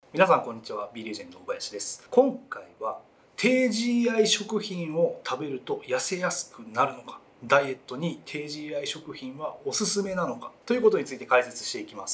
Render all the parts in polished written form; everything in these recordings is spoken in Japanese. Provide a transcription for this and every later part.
皆さんこんにちは、B レジェンド小林です。今回は低 GI 食品を食べると痩せやすくなるのか、ダイエットに低 GI 食品はおすすめなのかということについて解説していきます。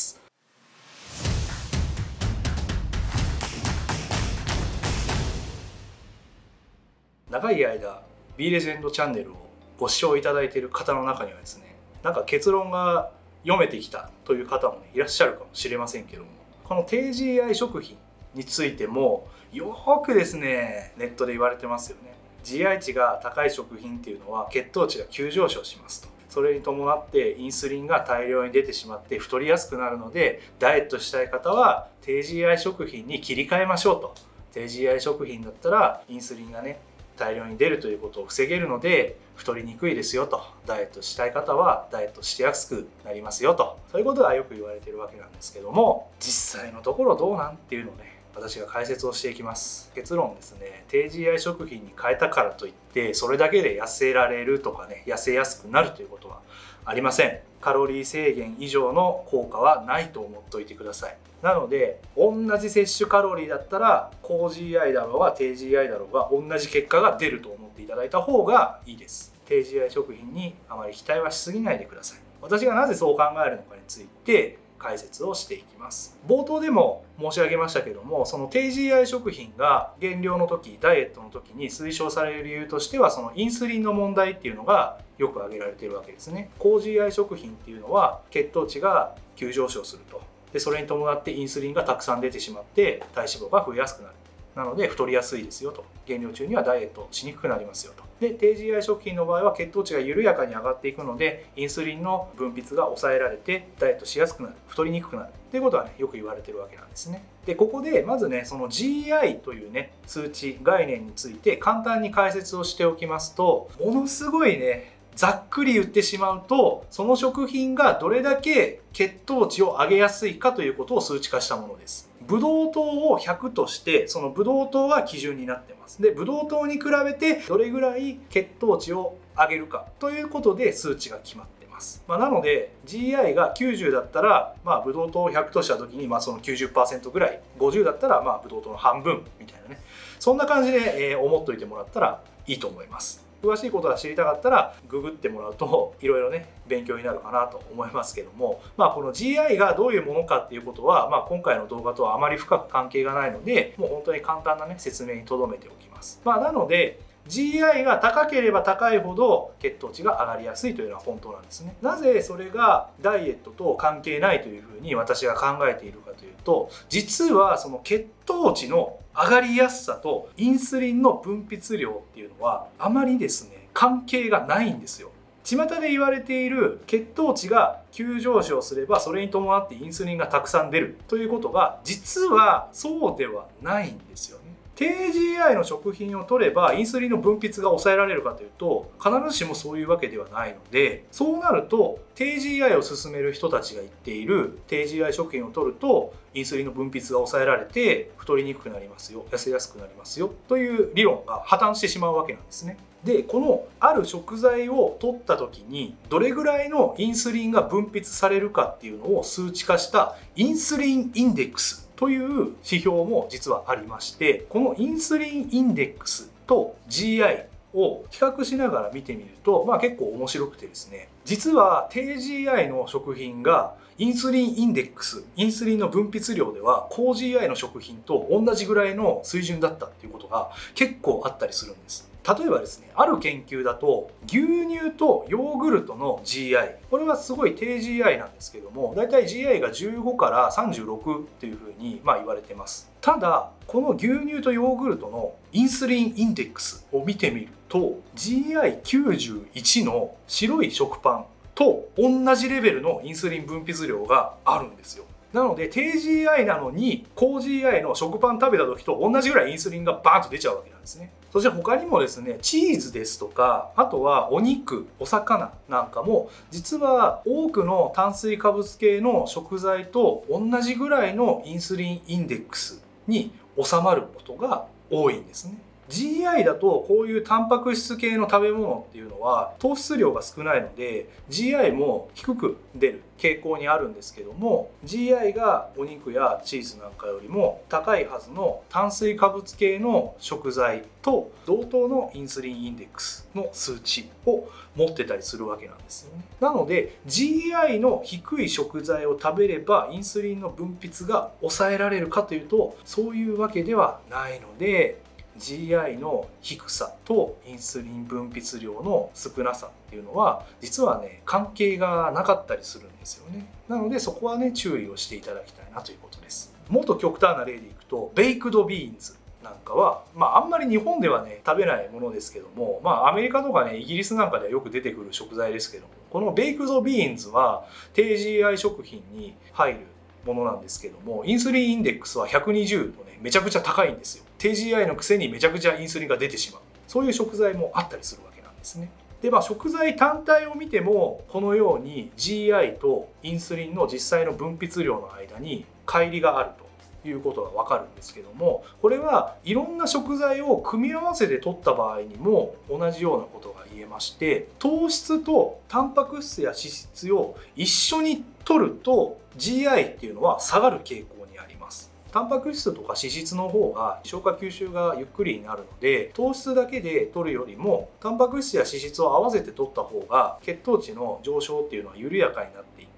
長い間 B レジェンドチャンネルをご視聴いただいている方の中にはですね、なんか結論が読めてきたという方も、いらっしゃるかもしれませんけども、この低 GI 食品についてもよくですね、ネットで言われてますよね。 GI 値が高い食品っていうのは血糖値が急上昇しますと。それに伴ってインスリンが大量に出てしまって太りやすくなるので、ダイエットしたい方は低 GI 食品に切り替えましょうと。低 GI 食品だったらインスリンがね大量に出るということを防げるので太りにくいですよと。ダイエットしたい方はダイエットしやすくなりますよと。そういうことがよく言われているわけなんですけども、実際のところどうなんっていうのをね、私が解説をしていきます。結論ですね、低 GI 食品に変えたからといってそれだけで痩せられるとかね、痩せやすくなるということはありません。カロリー制限以上の効果はないと思っておいてください。なので同じ摂取カロリーだったら高 GI だろうが低 GI だろうが同じ結果が出ると思っていただいた方がいいです。低 GI 食品にあまり期待はしすぎないでください。私がなぜそう考えるのかについて解説をしていきます。冒頭でも申し上げましたけども、その低 GI 食品が減量の時、ダイエットの時に推奨される理由としては、そのインスリンの問題っていうのがよく挙げられているわけですね。高 GI 食品っていうのは血糖値が急上昇すると。でそれに伴ってインスリンがたくさん出てしまって体脂肪が増えやすくなる。なので太りやすいですよと。減量中にはダイエットしにくくなりますよと。で低 GI 食品の場合は血糖値が緩やかに上がっていくのでインスリンの分泌が抑えられてダイエットしやすくなる、太りにくくなるっていうことはね、よく言われてるわけなんですね。でここでまずね、その GI というね数値概念について簡単に解説をしておきますと、ものすごいねざっくり言ってしまうと、その食品がどれだけ血糖値を上げやすいかということを数値化したものです。ブドウ糖を100として、そのブドウ糖が基準になってます。でブドウ糖に比べてどれぐらい血糖値を上げるかということで数値が決まってます。なので GI が90だったら、ブドウ糖を100とした時に、その 90% ぐらい、50だったらブドウ糖の半分みたいなね、そんな感じで思っといてもらったらいいと思います。詳しいことが知りたかったらググってもらうといろいろね勉強になるかなと思いますけども、この GI がどういうものかっていうことは、今回の動画とはあまり深く関係がないので、もう本当に簡単なね説明にとどめておきます。なのでGI が高ければ高いほど血糖値が上がりやすいというのは本当なんですね。なぜそれがダイエットと関係ないというふうに私が考えているかというと、実はその血糖値の上がりやすさとインスリンの分泌量っていうのはあまりですね関係がないんですよ。巷で言われている血糖値が急上昇すればそれに伴ってインスリンがたくさん出るということが実はそうではないんですよね。低 GI の食品を取ればインスリンの分泌が抑えられるかというと必ずしもそういうわけではないので、そうなると低 GI を勧める人たちが言っている低 GI 食品を取るとインスリンの分泌が抑えられて太りにくくなりますよ、痩せやすくなりますよという理論が破綻してしまうわけなんですね。でこのある食材を取った時にどれぐらいのインスリンが分泌されるかっていうのを数値化したインスリンインデックスという指標も実はありまして、このインスリンインデックスと GI を比較しながら見てみると、結構面白くてですね、実は低 GI の食品がインスリンインデックス、インスリンの分泌量では高 GI の食品と同じぐらいの水準だったっていうことが結構あったりするんです。例えばですね、ある研究だと牛乳とヨーグルトの GI、 これはすごい低 GI なんですけども、だいたい GI が15から36っていうふうに言われてます。ただこの牛乳とヨーグルトのインスリンインデックスを見てみると GI91 の白い食パンと同じレベルのインスリン分泌量があるんですよ。なので低 GI なのに高 GI の食パン食べた時と同じぐらいインスリンがバーンと出ちゃうわけなんですね。そして他にもですね、チーズですとか、あとはお肉、お魚なんかも実は多くの炭水化物系の食材と同じぐらいのインスリンインデックスに収まることが多いんですね。 GI だとこういうタンパク質系の食べ物っていうのは糖質量が少ないので GI も低く出る傾向にあるんですけども、 GI がお肉やチーズなんかよりも高いはずの炭水化物系の食材と同等のインスリンインデックスの数値を持ってたりするわけなんですよね。なので GI の低い食材を食べればインスリンの分泌が抑えられるかというと、そういうわけではないので、 GI の低さとインスリン分泌量の少なさっていうのは実はね関係がなかったりするんですよね。なのでそこはね注意をしていただきたいなということです。もっと極端な例でいくとベイクドビーンズなんかは、あんまり日本ではね食べないものですけども、アメリカとかねイギリスなんかではよく出てくる食材ですけども、このベイクドビーンズは低 GI 食品に入るものなんですけども、インスリンインデックスは120とねめちゃくちゃ高いんですよ。低 GI のくせにめちゃくちゃインスリンが出てしまう、そういう食材もあったりするわけなんですね。で食材単体を見てもこのように GI とインスリンの実際の分泌量の間に乖離があるということが分かるんですけども、これはいろんな食材を組み合わせて取った場合にも同じようなことが言えまして、糖質とタンパク質や脂質を一緒に取ると GI っていうのは下がる傾向にあります。タンパク質とか脂質の方が消化吸収がゆっくりになるので、糖質だけで取るよりもタンパク質や脂質を合わせて取った方が血糖値の上昇っていうのは緩やかになっていって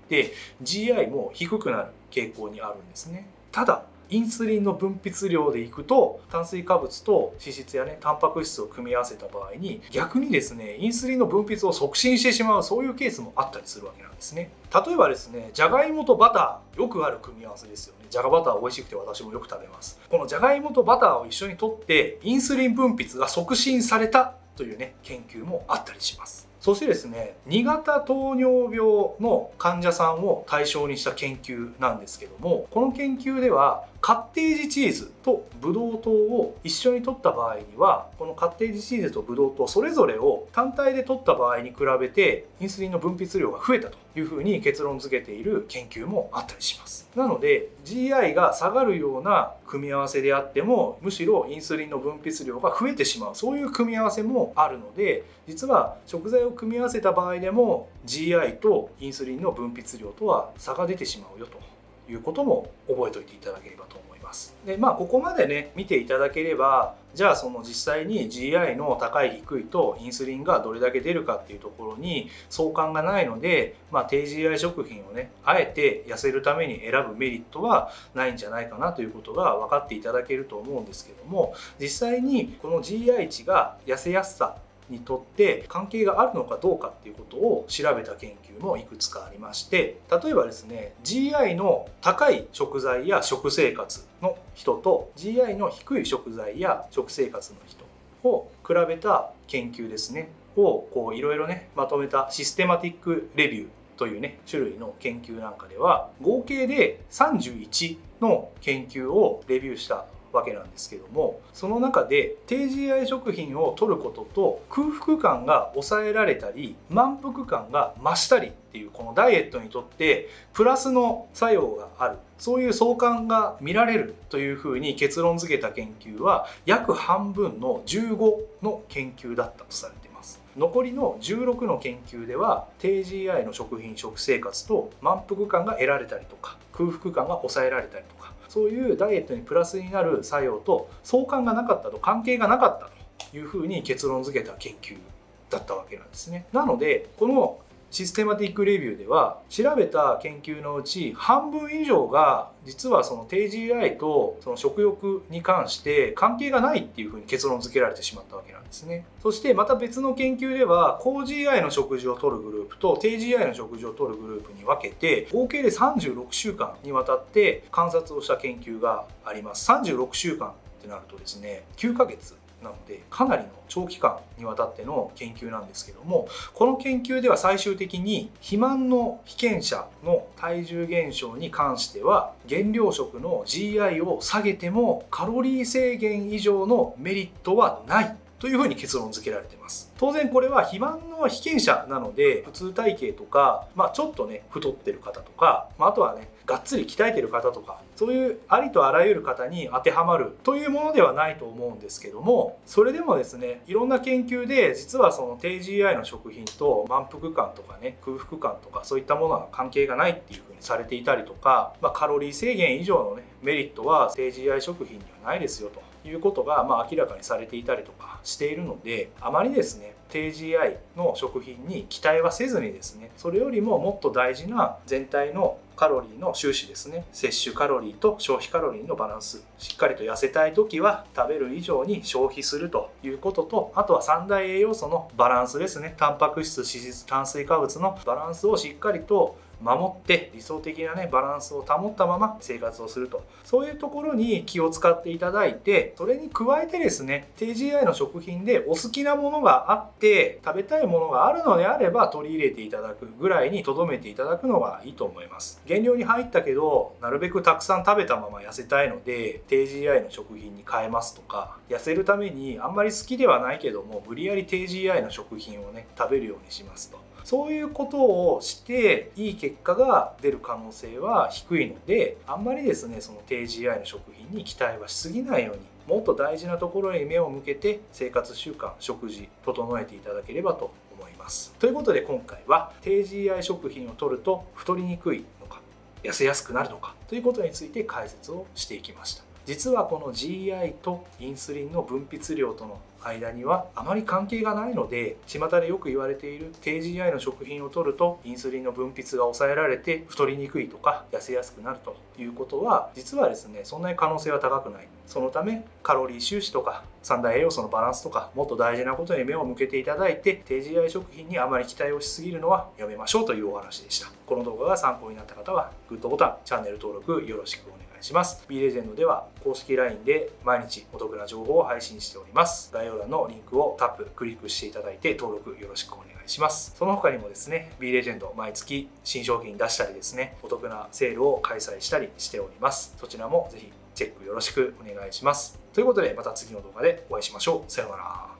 GI も低くなる傾向にあるんですね。ただインスリンの分泌量でいくと炭水化物と脂質やねタンパク質を組み合わせた場合に逆にですねインスリンの分泌を促進してしまう、そういうケースもあったりするわけなんですね。例えばですねじゃがいもとバター、よくある組み合わせですよね。じゃがバター美味しくて私もよく食べます。このじゃがいもとバターを一緒にとってインスリン分泌が促進されたというね研究もあったりします。そしてですね2型糖尿病の患者さんを対象にした研究なんですけども、この研究ではカッテージチーズとブドウ糖を一緒に摂った場合には、このカッテージチーズとブドウ糖それぞれを単体で摂った場合に比べてインスリンの分泌量が増えたというふうに結論付けている研究もあったりします。なので GI が下がるような組み合わせであってもむしろインスリンの分泌量が増えてしまう、そういう組み合わせもあるので、実は食材を組み合わせた場合でも GI とインスリンの分泌量とは差が出てしまうよということも覚えておいていただければと思います。でここまでね見ていただければ、じゃあその実際に GI の高い低いとインスリンがどれだけ出るかっていうところに相関がないので、低 GI 食品をねあえて痩せるために選ぶメリットはないんじゃないかなということが分かっていただけると思うんですけども、実際にこの GI 値が痩せやすさにとって関係があるのかどうかっていうことを調べた研究もいくつかありまして、例えばですね GI の高い食材や食生活の人と GI の低い食材や食生活の人を比べた研究ですねをいろいろねまとめたシステマティックレビューというね種類の研究なんかでは合計で31の研究をレビューしたわけなんですけども、その中で低 GI 食品を摂ることと空腹感が抑えられたり満腹感が増したりっていうこのダイエットにとってプラスの作用がある、そういう相関が見られるというふうに結論付けた研究は約半分の15の研究だったとされています。残りの16の研究では低 GI の食品食生活と満腹感が得られたりとか空腹感が抑えられたりとか、そういうダイエットにプラスになる作用と相関がなかったと、関係がなかったというふうに結論付けた研究だったわけなんですね。なのでこのシステマティックレビューでは調べた研究のうち半分以上が実はその低 GI とその食欲に関して関係がないっていうふうに結論付けられてしまったわけなんですね。そしてまた別の研究では高 GI の食事をとるグループと低 GI の食事をとるグループに分けて合計で36週間にわたって観察をした研究があります。36週間ってなるとですね9ヶ月なのでかなりの長期間にわたっての研究なんですけども、この研究では最終的に肥満の被験者の体重減少に関しては原料食の GI を下げてもカロリー制限以上のメリットはないというふうに結論付けられています。当然これは肥満の被験者なので、普通体型とか、ちょっとね太ってる方とか、あとはねがっつり鍛えてる方とか、そういうありとあらゆる方に当てはまるというものではないと思うんですけども、それでもですね、いろんな研究で実はその低 GI の食品と満腹感とかね、空腹感とかそういったものは関係がないっていうふうにされていたりとか、カロリー制限以上のねメリットは低 GI 食品にはないですよということが明らかにされていたりとかしているので、あまりですね低 GI の食品に期待はせずにですね、それよりももっと大事な全体のカロリーの収支ですね、摂取カロリーと消費カロリーのバランス、しっかりと痩せたい時は食べる以上に消費するということと、あとは三大栄養素のバランスですね、タンパク質、脂質、炭水化物のバランスをしっかりと守って理想的なねバランスを保ったまま生活をすると、そういうところに気を使っていただいて、それに加えてですね、低 GI の食品でお好きなものがあって食べたいものがあるのであれば取り入れていただくぐらいにとどめていただくのがいいと思います。減量に入ったけどなるべくたくさん食べたまま痩せたいので低 GI の食品に変えますとか、痩せるためにあんまり好きではないけども無理やり低 GI の食品をね食べるようにしますと、そういうことをしていい結果が出る可能性は低いので、あんまりですねその低 GI の食品に期待はしすぎないように、もっと大事なところに目を向けて生活習慣、食事整えていただければと思います。ということで今回は低 GI 食品を摂ると太りにくいのか痩せやすくなるのかということについて解説をしていきました。実はこの GI とインスリンの分泌量との間にはあまり関係がないので、巷でよく言われている低 GI の食品を摂るとインスリンの分泌が抑えられて太りにくいとか痩せやすくなるということは実はですねそんなに可能性は高くない。そのためカロリー収支とか三大栄養素のバランスとかもっと大事なことに目を向けていただいて、低 GI 食品にあまり期待をしすぎるのはやめましょうというお話でした。この動画が参考になった方はグッドボタン、チャンネル登録よろしくお願いします。B レジェンドでは公式 LINE で毎日お得な情報を配信しております。概要欄のリンクをタップ、クリックしていただいて登録よろしくお願いします。その他にもですね、B レジェンド毎月新商品出したりですね、お得なセールを開催したりしております。そちらもぜひチェックよろしくお願いします。ということでまた次の動画でお会いしましょう。さようなら。